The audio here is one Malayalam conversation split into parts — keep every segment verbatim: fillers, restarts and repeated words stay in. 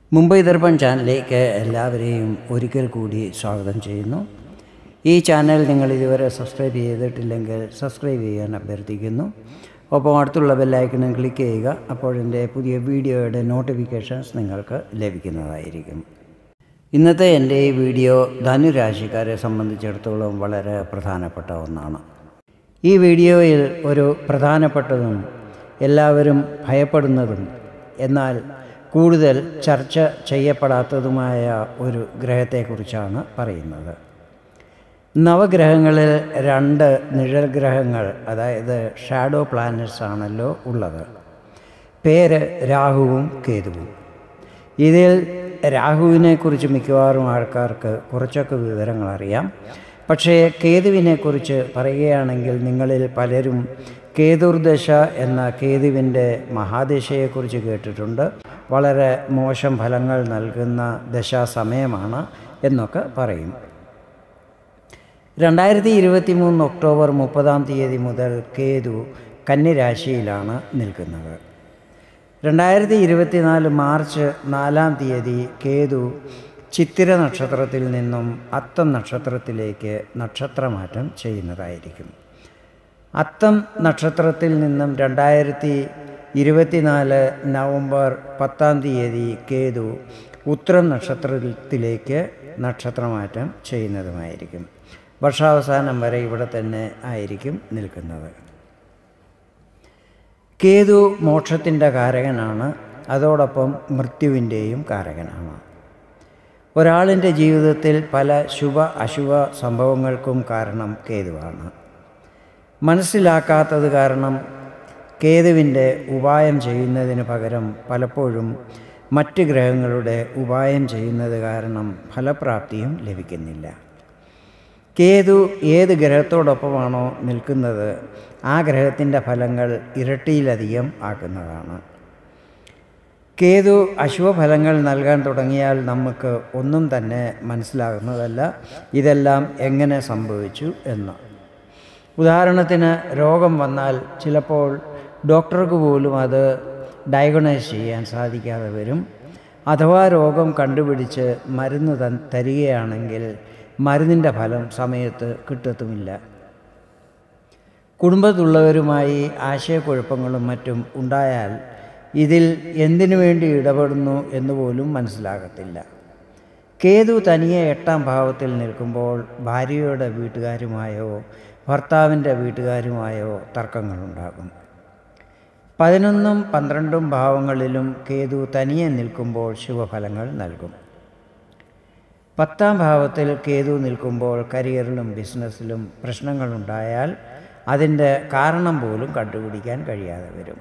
മുംബൈ ദർപ്പൺ ചാനലിലേക്ക് എല്ലാവരെയും ഒരിക്കൽ കൂടി സ്വാഗതം ചെയ്യുന്നു. ഈ ചാനൽ നിങ്ങൾ ഇതുവരെ സബ്സ്ക്രൈബ് ചെയ്തിട്ടില്ലെങ്കിൽ സബ്സ്ക്രൈബ് ചെയ്യാൻ അഭ്യർത്ഥിക്കുന്നു. ഒപ്പം അടുത്തുള്ള ബെല്ലൈക്കണും ക്ലിക്ക് ചെയ്യുക. അപ്പോൾ എൻ്റെ പുതിയ വീഡിയോയുടെ നോട്ടിഫിക്കേഷൻസ് നിങ്ങൾക്ക് ലഭിക്കുന്നതായിരിക്കും. ഇന്നത്തെ എൻ്റെ ഈ വീഡിയോ ധനുരാശിക്കാരെ സംബന്ധിച്ചിടത്തോളം വളരെ പ്രധാനപ്പെട്ട ഒന്നാണ്. ഈ വീഡിയോയിൽ ഒരു പ്രധാനപ്പെട്ടതും എല്ലാവരും ഭയപ്പെടുന്നതും എന്നാൽ കൂടുതൽ ചർച്ച ചെയ്യപ്പെടാത്തതുമായ ഒരു ഗ്രഹത്തെക്കുറിച്ചാണ് പറയുന്നത്. നവഗ്രഹങ്ങളിൽ രണ്ട് നിഴൽ ഗ്രഹങ്ങൾ, അതായത് ഷാഡോ പ്ലാനറ്റ്സ് ആണല്ലോ ഉള്ളത്. പേര് രാഹുവും കേതുവും. ഇതിൽ രാഹുവിനെക്കുറിച്ച് മിക്കവാറും ആൾക്കാർക്ക് കുറച്ചൊക്കെ വിവരങ്ങൾ അറിയാം. പക്ഷേ കേതുവിനെക്കുറിച്ച് പറയുകയാണെങ്കിൽ നിങ്ങളിൽ പലരും കേതുർദശ എന്ന കേതുവിൻ്റെ മഹാദശയെക്കുറിച്ച് കേട്ടിട്ടുണ്ട്. വളരെ മോശം ഫലങ്ങൾ നൽകുന്ന ദശാസമയമാണ് എന്നൊക്കെ പറയും. രണ്ടായിരത്തി ഇരുപത്തി മൂന്ന് ഒക്ടോബർ മുപ്പതാം തീയതി മുതൽ കേതു കന്നിരാശിയിലാണ് നിൽക്കുന്നത്. രണ്ടായിരത്തി ഇരുപത്തിനാല് മാർച്ച് നാലാം തീയതി കേതു ചിത്തിര നക്ഷത്രത്തിൽ നിന്നും അത്തം നക്ഷത്രത്തിലേക്ക് നക്ഷത്രമാറ്റം ചെയ്യുന്നതായിരിക്കും. അത്തം നക്ഷത്രത്തിൽ നിന്നും രണ്ടായിരത്തി ഇരുപത്തിനാല് നവംബർ പത്താം തീയതി കേതു ഉത്രം നക്ഷത്രത്തിലേക്ക് നക്ഷത്രമാറ്റം ചെയ്യുന്നതുമായിരിക്കും. വർഷാവസാനം വരെ ഇവിടെ തന്നെ ആയിരിക്കും നിൽക്കുന്നത്. കേതു മോക്ഷത്തിൻ്റെ കാരകനാണ്, അതോടൊപ്പം മൃത്യുവിൻ്റെയും കാരകനാണ്. ഒരാളിൻ്റെ ജീവിതത്തിൽ പല ശുഭ അശുഭ സംഭവങ്ങൾക്കും കാരണം കേതുവാണ്. മനസ്സിലാക്കാത്തത് കാരണം കേതുവിൻ്റെ ഉപായം ചെയ്യുന്നതിന് പകരം പലപ്പോഴും മറ്റ് ഗ്രഹങ്ങളുടെ ഉപായം ചെയ്യുന്നത് കാരണം ഫലപ്രാപ്തിയും ലഭിക്കുന്നില്ല. കേതു ഏത് ഗ്രഹത്തോടൊപ്പമാണോ നിൽക്കുന്നത് ആ ഗ്രഹത്തിൻ്റെ ഫലങ്ങൾ ഇരട്ടിയിലധികം ആക്കുന്നതാണ്. കേതു അശുഭഫലങ്ങൾ നൽകാൻ തുടങ്ങിയാൽ നമുക്ക് ഒന്നും തന്നെ മനസ്സിലാകുന്നതല്ല ഇതെല്ലാം എങ്ങനെ സംഭവിച്ചു എന്ന്. ഉദാഹരണത്തിന്, രോഗം വന്നാൽ ചിലപ്പോൾ ഡോക്ടർക്ക് പോലും അത് ഡയഗ്നോസ് ചെയ്യാൻ സാധിക്കാതെ വരും. അഥവാ രോഗം കണ്ടുപിടിച്ച് മരുന്ന് തൻ തരികയാണെങ്കിൽ മരുന്നിൻ്റെ ഫലം സമയത്ത് കിട്ടത്തുമില്ല. കുടുംബത്തുള്ളവരുമായി ആശയക്കുഴപ്പങ്ങളും മറ്റും ഉണ്ടായാൽ ഇതിൽ എന്തിനു വേണ്ടി ഇടപെടുന്നു എന്നുപോലും മനസ്സിലാകത്തില്ല. കേതു തനിയെ എട്ടാം ഭാവത്തിൽ നിൽക്കുമ്പോൾ ഭാര്യയുടെ വീട്ടുകാരുമായോ ഭർത്താവിൻ്റെ വീട്ടുകാരുമായോ തർക്കങ്ങളുണ്ടാകും. പതിനൊന്നും പന്ത്രണ്ടും ഭാവങ്ങളിലും കേതു തനിയെ നിൽക്കുമ്പോൾ ശുഭഫലങ്ങൾ നൽകും. പത്താം ഭാവത്തിൽ കേതു നിൽക്കുമ്പോൾ കരിയറിലും ബിസിനസ്സിലും പ്രശ്നങ്ങളുണ്ടായാൽ അതിൻ്റെ കാരണം പോലും കണ്ടുപിടിക്കാൻ കഴിയാതെ വരും.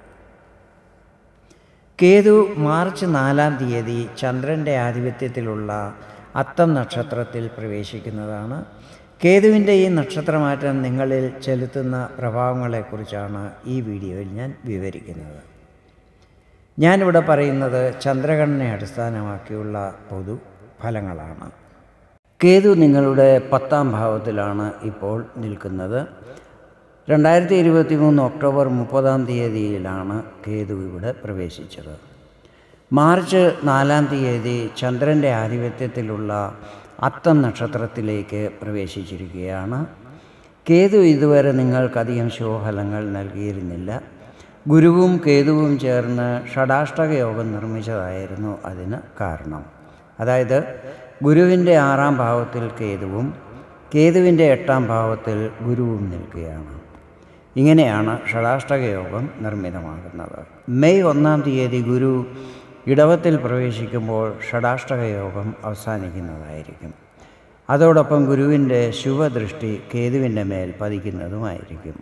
കേതു മാർച്ച് നാലാം തീയതി ചന്ദ്രൻ്റെ ആധിപത്യത്തിലുള്ള അത്തം നക്ഷത്രത്തിൽ പ്രവേശിക്കുന്നതാണ്. കേതുവിൻ്റെ ഈ നക്ഷത്രമാറ്റം നിങ്ങളിൽ ചെലുത്തുന്ന പ്രഭാവങ്ങളെക്കുറിച്ചാണ് ഈ വീഡിയോയിൽ ഞാൻ വിവരിക്കുന്നത്. ഞാനിവിടെ പറയുന്നത് ചന്ദ്രഗണനെ അടിസ്ഥാനമാക്കിയുള്ള പൊതു ഫലങ്ങളാണ്. കേതു നിങ്ങളുടെ പത്താം ഭാവത്തിലാണ് ഇപ്പോൾ നിൽക്കുന്നത്. രണ്ടായിരത്തി ഇരുപത്തി മൂന്ന് ഒക്ടോബർ മുപ്പതാം തീയതിയിലാണ് കേതു ഇവിടെ പ്രവേശിച്ചത്. മാർച്ച് നാലാം തീയതി ചന്ദ്രൻ്റെ ആധിപത്യത്തിലുള്ള അത്തം നക്ഷത്രത്തിലേക്ക് പ്രവേശിച്ചിരിക്കുകയാണ്. കേതു ഇതുവരെ നിങ്ങൾക്കധികം ശുഭഫലങ്ങൾ നൽകിയിരുന്നില്ല. ഗുരുവും കേതുവും ചേർന്ന് ഷടാഷ്ടക യോഗം നിർമ്മിച്ചതായിരുന്നു അതിന് കാരണം. അതായത് ഗുരുവിൻ്റെ ആറാം ഭാവത്തിൽ കേതുവും കേതുവിൻ്റെ എട്ടാം ഭാവത്തിൽ ഗുരുവും നിൽക്കുകയാണ്. ഇങ്ങനെയാണ് ഷടാഷ്ടക യോഗം നിർമ്മിതമാകുന്നത്. മെയ് ഒന്നാം തീയതി ഗുരു ഇടവത്തിൽ പ്രവേശിക്കുമ്പോൾ ഷടാഷ്ടക യോഗം അവസാനിക്കുന്നതായിരിക്കും. അതോടൊപ്പം ഗുരുവിൻ്റെ ശുഭദൃഷ്ടി കേതുവിൻ്റെ മേൽ പതിക്കുന്നതുമായിരിക്കും.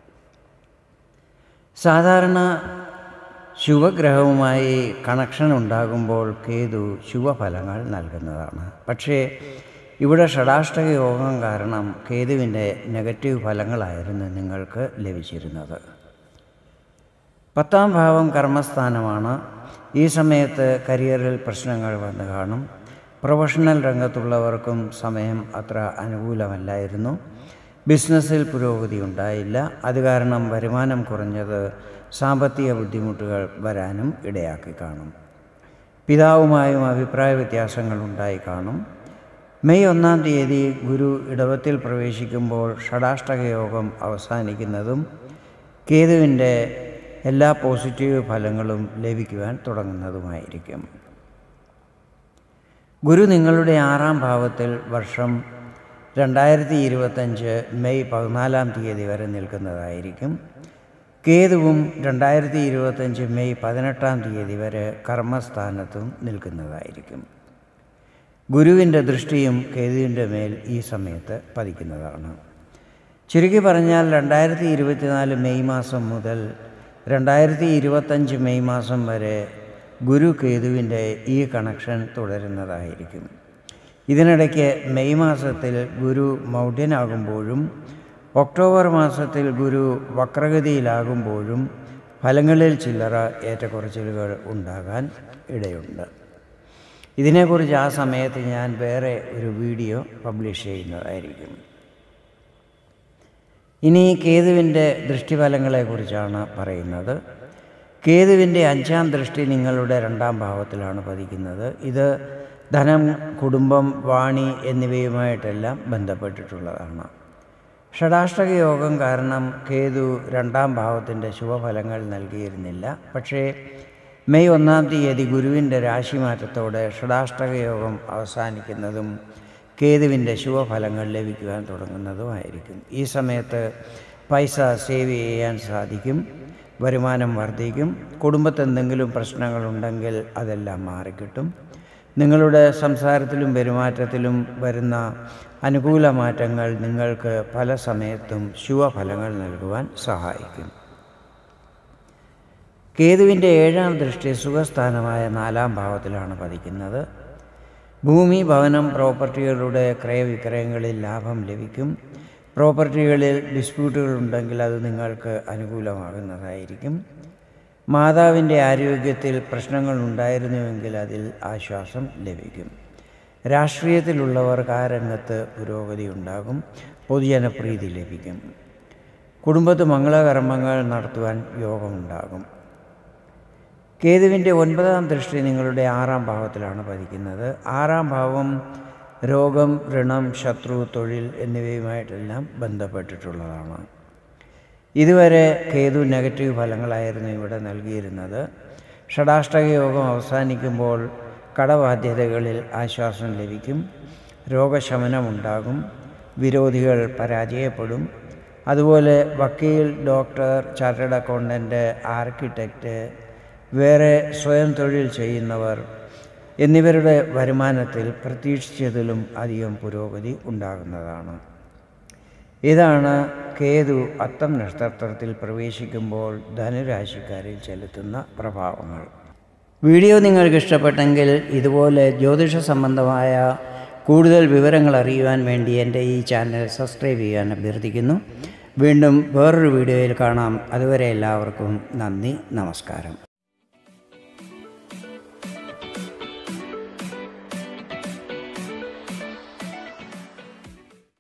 സാധാരണ ശുഭഗ്രഹവുമായി കണക്ഷൻ ഉണ്ടാകുമ്പോൾ കേതു ശുഭഫലങ്ങൾ നൽകുന്നതാണ്. പക്ഷേ ഇവിടെ ഷടാഷ്ടക യോഗം കാരണം കേതുവിൻ്റെ നെഗറ്റീവ് ഫലങ്ങളായിരുന്നു നിങ്ങൾക്ക് ലഭിച്ചിരുന്നത്. പത്താം ഭാവം കർമ്മസ്ഥാനമാണ്. ഈ സമയത്ത് കരിയറിൽ പ്രശ്നങ്ങൾ വന്നു കാണും. പ്രൊഫഷണൽ രംഗത്തുള്ളവർക്കും സമയം അത്ര അനുകൂലമല്ലായിരുന്നു. ബിസിനസ്സിൽ പുരോഗതി ഉണ്ടായില്ല. അത് കാരണം വരുമാനം കുറഞ്ഞത് സാമ്പത്തിക ബുദ്ധിമുട്ടുകൾ വരാനും ഇടയാക്കി കാണും. പിതാവുമായും അഭിപ്രായ വ്യത്യാസങ്ങൾ ഉണ്ടായി കാണും. മെയ് ഒന്നാം തീയതി ഗുരു ഇടവത്തിൽ പ്രവേശിക്കുമ്പോൾ ഷടാഷ്ടക യോഗം അവസാനിക്കുന്നതും കേതുവിൻ്റെ എല്ലാ പോസിറ്റീവ് ഫലങ്ങളും ലഭിക്കുവാൻ തുടങ്ങുന്നതുമായിരിക്കും. ഗുരു നിങ്ങളുടെ ആറാം ഭാവത്തിൽ വർഷം രണ്ടായിരത്തി ഇരുപത്തഞ്ച് മെയ് പതിനാലാം തീയതി വരെ നിൽക്കുന്നതായിരിക്കും. കേതുവും രണ്ടായിരത്തി ഇരുപത്തഞ്ച് മെയ് പതിനെട്ടാം തീയതി വരെ കർമ്മസ്ഥാനത്തും നിൽക്കുന്നതായിരിക്കും. ഗുരുവിൻ്റെ ദൃഷ്ടിയും കേതുവിൻ്റെ മേൽ ഈ സമയത്ത് പതിക്കുന്നതാണ്. ചുരുക്കി പറഞ്ഞാൽ രണ്ടായിരത്തി ഇരുപത്തിനാല് മെയ് മാസം മുതൽ രണ്ടായിരത്തി ഇരുപത്തഞ്ച് മെയ് മാസം വരെ ഗുരു കേതുവിൻ്റെ ഈ കണക്ഷൻ തുടരുന്നതായിരിക്കും. ഇതിനിടയ്ക്ക് മെയ് മാസത്തിൽ ഗുരു മൗഢ്യനാകുമ്പോഴും ഒക്ടോബർ മാസത്തിൽ ഗുരു വക്രഗതിയിലാകുമ്പോഴും ഫലങ്ങളിൽ ചില്ലറ ഏറ്റക്കുറച്ചിലുകൾ ഉണ്ടാകാൻ ഇടയുണ്ട്. ഇതിനെക്കുറിച്ച് ആ സമയത്ത് ഞാൻ വേറെ ഒരു വീഡിയോ പബ്ലിഷ് ചെയ്യുന്നതായിരിക്കും. ഇനി കേതുവിൻ്റെ ദൃഷ്ടിഫലങ്ങളെക്കുറിച്ചാണ് പറയുന്നത്. കേതുവിൻ്റെ അഞ്ചാം ദൃഷ്ടി നിങ്ങളുടെ രണ്ടാം ഭാവത്തിലാണ് പതിക്കുന്നത്. ഇത് ധനം, കുടുംബം, വാണി എന്നിവയുമായിട്ടെല്ലാം ബന്ധപ്പെട്ടിട്ടുള്ളതാണ്. ഷടാഷ്ടക യോഗം കാരണം കേതു രണ്ടാം ഭാവത്തിൻ്റെ ശുഭഫലങ്ങൾ നൽകിയിരുന്നില്ല. പക്ഷേ മെയ് ഒന്നാം തീയതി ഗുരുവിൻ്റെ രാശിമാറ്റത്തോടെ ഷടാഷ്ടക യോഗം അവസാനിക്കുന്നതും കേതുവിൻ്റെ ശുഭഫലങ്ങൾ ലഭിക്കുവാൻ തുടങ്ങുന്നതുമായിരിക്കും. ഈ സമയത്ത് പൈസ സേവ് ചെയ്യാൻ സാധിക്കും, വരുമാനം വർദ്ധിക്കും, കുടുംബത്തിൽ എന്തെങ്കിലും പ്രശ്നങ്ങളുണ്ടെങ്കിൽ അതെല്ലാം മാറിക്കിട്ടും. നിങ്ങളുടെ സംസാരത്തിലും പെരുമാറ്റത്തിലും വരുന്ന അനുകൂല മാറ്റങ്ങൾ നിങ്ങൾക്ക് പല സമയത്തും ശുഭഫലങ്ങൾ നൽകുവാൻ സഹായിക്കും. കേതുവിൻ്റെ ഏഴാം ദൃഷ്ടി സുഖസ്ഥാനമായ നാലാം ഭാവത്തിലാണ് പതിക്കുന്നത്. ഭൂമി, ഭവനം, പ്രോപ്പർട്ടികളുടെ ക്രയവിക്രയങ്ങളിൽ ലാഭം ലഭിക്കും. പ്രോപ്പർട്ടികളിൽ ഡിസ്പ്യൂട്ടുകൾ ഉണ്ടെങ്കിൽ അത് നിങ്ങൾക്ക് അനുകൂലമാകുന്നതായിരിക്കും. മാതാവിൻ്റെ ആരോഗ്യത്തിൽ പ്രശ്നങ്ങൾ ഉണ്ടായിരുന്നുവെങ്കിൽ അതിൽ ആശ്വാസം ലഭിക്കും. രാഷ്ട്രീയത്തിലുള്ളവർക്ക് ആ രംഗത്ത് പുരോഗതി ഉണ്ടാകും, പൊതുജനപ്രീതി ലഭിക്കും. കുടുംബത്ത് മംഗളകർമ്മങ്ങൾ നടത്തുവാൻ യോഗമുണ്ടാകും. കേതുവിൻ്റെ ഒൻപതാം ദൃഷ്ടി നിങ്ങളുടെ ആറാം ഭാവത്തിലാണ് പതിക്കുന്നത്. ആറാം ഭാവം രോഗം, ഋണം, ശത്രു, തൊഴിൽ എന്നിവയുമായിട്ടെല്ലാം ബന്ധപ്പെട്ടിട്ടുള്ളതാണ്. ഇതുവരെ കേതു നെഗറ്റീവ് ഫലങ്ങളായിരുന്നു ഇവിടെ നൽകിയിരുന്നത്. ഷടാഷ്ടക യോഗം അവസാനിക്കുമ്പോൾ കടബാധ്യതകളിൽ ആശ്വാസം ലഭിക്കും, രോഗശമനമുണ്ടാകും, വിരോധികൾ പരാജയപ്പെടും. അതുപോലെ വക്കീൽ, ഡോക്ടർ, ചാർട്ടേഡ് അക്കൗണ്ടൻറ്റ്, ആർക്കിടെക്റ്റ്, വേറെ സ്വയം തൊഴിൽ ചെയ്യുന്നവർ എന്നിവരുടെ വരുമാനത്തിൽ പ്രതീക്ഷിച്ചതിലും അധികം പുരോഗതി ഉണ്ടാകുന്നതാണ്. ഇതാണ് കേതു അത്തം നക്ഷത്രത്തിൽ പ്രവേശിക്കുമ്പോൾ ധനുരാശിക്കാരിൽ ചെലുത്തുന്ന പ്രഭാവങ്ങൾ. വീഡിയോ നിങ്ങൾക്ക് ഇഷ്ടപ്പെട്ടെങ്കിൽ ഇതുപോലെ ജ്യോതിഷ സംബന്ധമായ കൂടുതൽ വിവരങ്ങൾ അറിയുവാൻ വേണ്ടി എൻ്റെ ഈ ചാനൽ സബ്സ്ക്രൈബ് ചെയ്യാൻ അഭ്യർത്ഥിക്കുന്നു. വീണ്ടും വേറൊരു വീഡിയോയിൽ കാണാം. അതുവരെ എല്ലാവർക്കും നന്ദി, നമസ്കാരം.